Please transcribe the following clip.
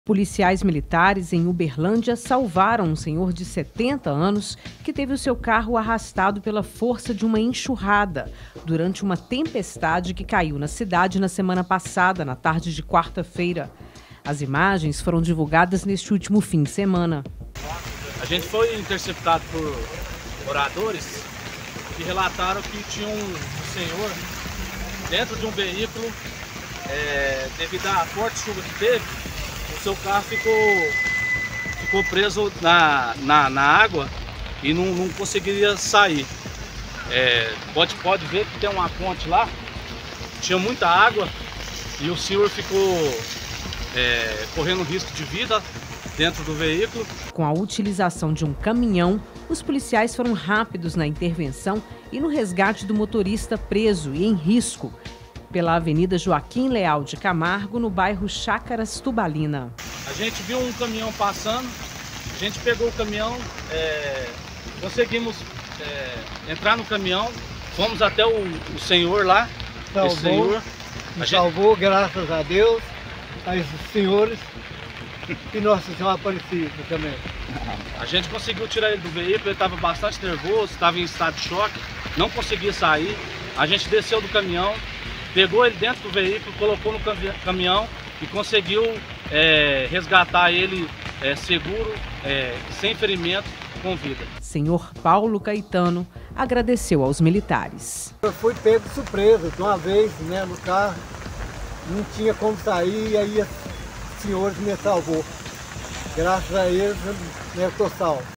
Policiais militares em Uberlândia salvaram um senhor de 70 anos que teve o seu carro arrastado pela força de uma enxurrada durante uma tempestade que caiu na cidade na semana passada, na tarde de quarta-feira. As imagens foram divulgadas neste último fim de semana. A gente foi interceptado por moradores que relataram que tinha um senhor dentro de um veículo, devido à forte chuva que teve. O seu carro ficou preso na água e não conseguiria sair. Pode ver que tem uma ponte lá, tinha muita água e o senhor ficou correndo risco de vida dentro do veículo. Com a utilização de um caminhão, os policiais foram rápidos na intervenção e no resgate do motorista preso e em risco pela Avenida Joaquim Leal de Camargo, no bairro Chácaras Tubalina. A gente viu um caminhão passando, a gente pegou o caminhão, conseguimos entrar no caminhão, fomos até o senhor lá. Salvou, graças a Deus, a esses senhores e Nossa Senhora Aparecida também. A gente conseguiu tirar ele do veículo, ele estava bastante nervoso, estava em estado de choque, não conseguia sair. A gente desceu do caminhão, pegou ele dentro do veículo, colocou no caminhão e conseguiu resgatar ele seguro, sem ferimento, com vida. Senhor Paulo Caetano agradeceu aos militares. Eu fui pego de surpresa de uma vez, no carro, não tinha como sair, e aí os senhores me salvou. Graças a eles, eu estou salvo.